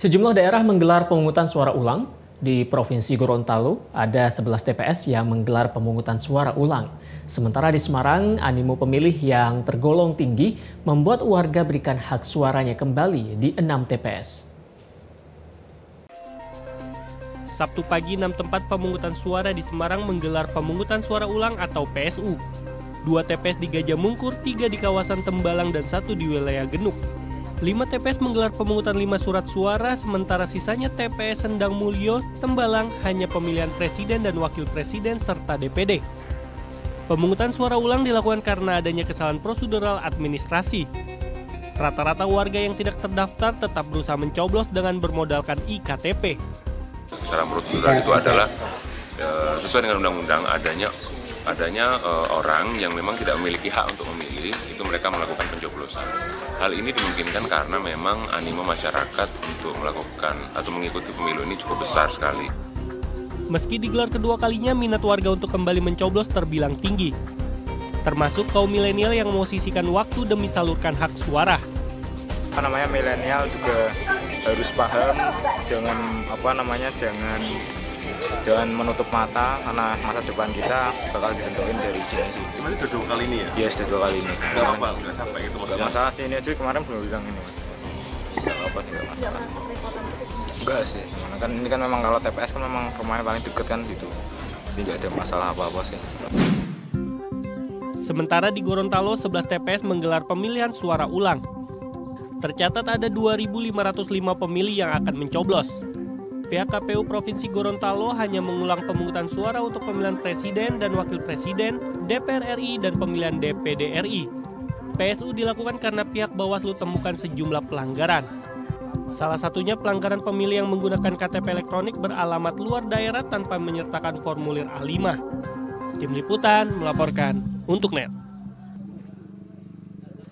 Sejumlah daerah menggelar pemungutan suara ulang. Di Provinsi Gorontalo, ada 11 TPS yang menggelar pemungutan suara ulang. Sementara di Semarang, animo pemilih yang tergolong tinggi membuat warga berikan hak suaranya kembali di 6 TPS. Sabtu pagi, 6 tempat pemungutan suara di Semarang menggelar pemungutan suara ulang atau PSU. 2 TPS di Gajah Mungkur, 3 di kawasan Tembalang, dan 1 di wilayah Genuk. 5 TPS menggelar pemungutan 5 surat suara, sementara sisanya TPS Sendang Mulyo, Tembalang hanya pemilihan presiden dan wakil presiden serta DPD. Pemungutan suara ulang dilakukan karena adanya kesalahan prosedural administrasi. Rata-rata warga yang tidak terdaftar tetap berusaha mencoblos dengan bermodalkan IKTP. Kesalahan prosedural itu adalah sesuai dengan undang-undang adanya orang yang memang tidak memiliki hak untuk memilih, itu mereka melakukan pencoblosan. Hal ini dimungkinkan karena memang animo masyarakat untuk melakukan atau mengikuti pemilu ini cukup besar sekali. Meski digelar kedua kalinya, minat warga untuk kembali mencoblos terbilang tinggi. Termasuk kaum milenial yang mau sisihkan waktu demi salurkan hak suara. Milenial juga harus paham, jangan menutup mata karena masa depan kita bakal ditentuin dari sini sih. Ini sudah 2 kali ini ya? Iya, sudah 2 kali ini. Nggak apa-apa, nggak capek gitu maksudnya? Nggak masalah sih, ini aja kemarin belum bilang ini. Nggak apa-apa sih, nggak masalah. Enggak sih, ini kan memang kalau TPS kan memang rumahnya paling deket kan gitu. Jadi nggak ada masalah apa-apa sih. Sementara di Gorontalo, 11 TPS menggelar pemilihan suara ulang. Tercatat ada 2.505 pemilih yang akan mencoblos. Pihak KPU Provinsi Gorontalo hanya mengulang pemungutan suara untuk pemilihan presiden dan wakil presiden, DPR RI, dan pemilihan DPD RI. PSU dilakukan karena pihak Bawaslu temukan sejumlah pelanggaran. Salah satunya pelanggaran pemilih yang menggunakan KTP elektronik beralamat luar daerah tanpa menyertakan formulir A5. Tim Liputan melaporkan untuk NET.